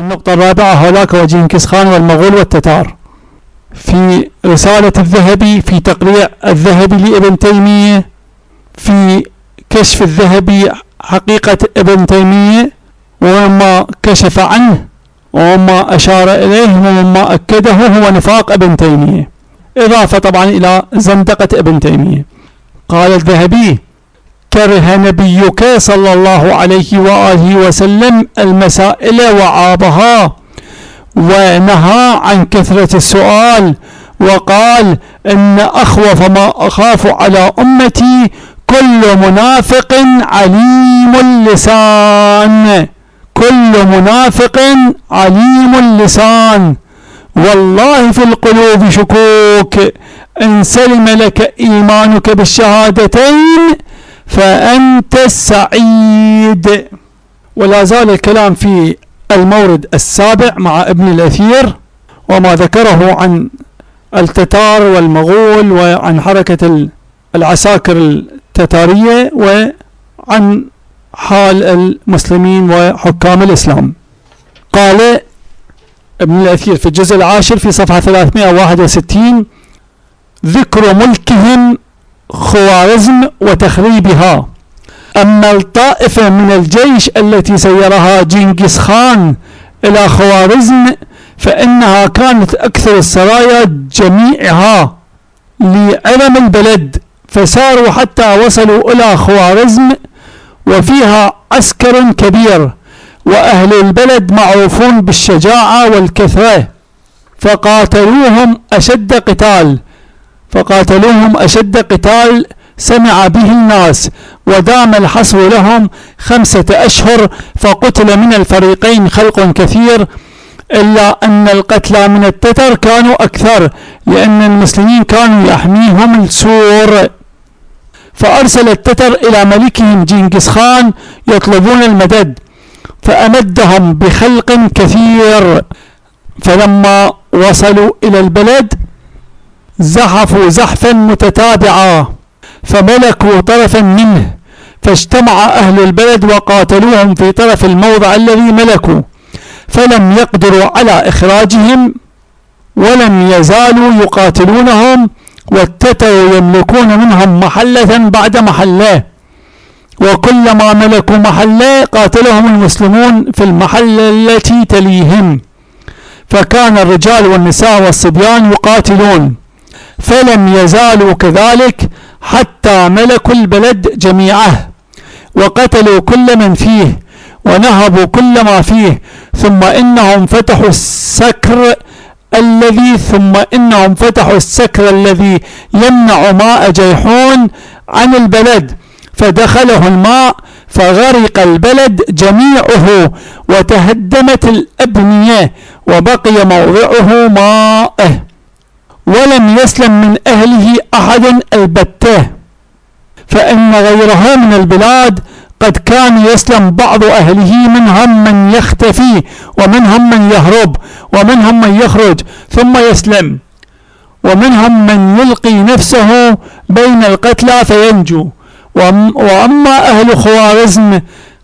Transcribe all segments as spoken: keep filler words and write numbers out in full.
النقطة الرابعة هولاك وجنكيز خان والمغول والتتار. في رسالة الذهبي في تقريع الذهبي لابن تيمية في كشف الذهبي حقيقة ابن تيمية وما كشف عنه وما أشار إليه وما أكده هو نفاق ابن تيمية، إضافة طبعا إلى زندقة ابن تيمية. قال الذهبي: كره نبيك صلى الله عليه وآله وسلم المسائل وعابها ونهى عن كثرة السؤال، وقال: إن أخوف ما أخاف على أمتي كل منافق عليم اللسان، كل منافق عليم اللسان، والله في القلوب شكوك، إن سلم لك إيمانك بالشهادتين فأنت السعيد. ولا زال الكلام في المورد السابع مع ابن الأثير وما ذكره عن التتار والمغول وعن حركة العساكر التتارية وعن حال المسلمين وحكام الإسلام. قال ابن الأثير في الجزء العاشر في صفحة ثلاثمائة وواحد وستين: ذكر ملكهم خوارزم وتخريبها. أما الطائفة من الجيش التي سيرها جنكيز خان إلى خوارزم فإنها كانت أكثر السرايا جميعها لعلم البلد، فساروا حتى وصلوا إلى خوارزم وفيها عسكر كبير، وأهل البلد معروفون بالشجاعة والكثرة، فقاتلوهم أشد قتال فقاتلوهم أشد قتال سمع به الناس، ودام الحصر لهم خمسة أشهر، فقتل من الفريقين خلق كثير، إلا أن القتلى من التتر كانوا أكثر، لأن المسلمين كانوا يحميهم السور. فأرسل التتر إلى ملكهم جنكيز خان يطلبون المدد، فأمدهم بخلق كثير، فلما وصلوا إلى البلد زحفوا زحفا متتابعا فملكوا طرفا منه، فاجتمع أهل البلد وقاتلوهم في طرف الموضع الذي ملكوا، فلم يقدروا على إخراجهم ولم يزالوا يقاتلونهم، والتتر يملكون منهم محلة بعد محلة، وكلما ملكوا محلة قاتلهم المسلمون في المحلة التي تليهم، فكان الرجال والنساء والصبيان يقاتلون، فلم يزالوا كذلك حتى ملكوا البلد جميعه، وقتلوا كل من فيه ونهبوا كل ما فيه، ثم إنهم فتحوا السكر الذي ثم إنهم فتحوا السكر الذي يمنع ماء جيحون عن البلد، فدخله الماء فغرق البلد جميعه، وتهدمت الأبنية وبقي موضعه ماءه، ولم يسلم من أهله أحد البتة، فإن غيره من البلاد قد كان يسلم بعض أهله، منهم من يختفي ومنهم من يهرب ومنهم من يخرج ثم يسلم، ومنهم من يلقي نفسه بين القتلى فينجو. وأما أهل خوارزم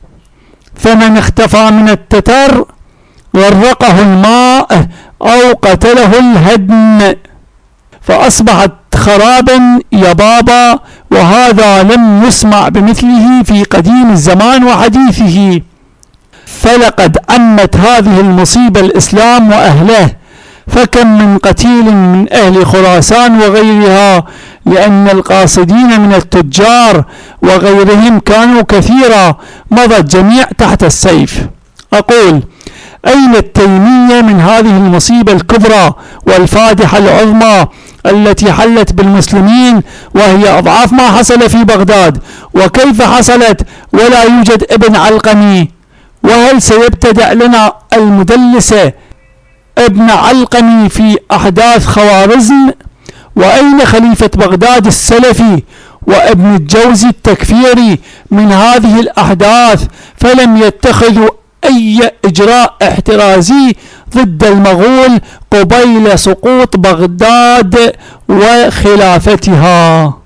فمن اختفى من التتر غرقه الماء أو قتله الهدم، فأصبحت خرابا يبابا، وهذا لم يسمع بمثله في قديم الزمان وحديثه، فلقد عمت هذه المصيبة الإسلام وأهله، فكم من قتيل من أهل خراسان وغيرها، لأن القاصدين من التجار وغيرهم كانوا كثيرا، مضى الجميع تحت السيف. أقول: أين التيمية من هذه المصيبة الكبرى والفادحة العظمى التي حلت بالمسلمين، وهي أضعاف ما حصل في بغداد؟ وكيف حصلت ولا يوجد ابن علقمي؟ وهل سيبتدع لنا المدلسة ابن علقمي في أحداث خوارزم؟ وأين خليفة بغداد السلفي وابن الجوزي التكفيري من هذه الأحداث؟ فلم يتخذوا أي إجراء احترازي ضد المغول قبيل سقوط بغداد وخلافتها.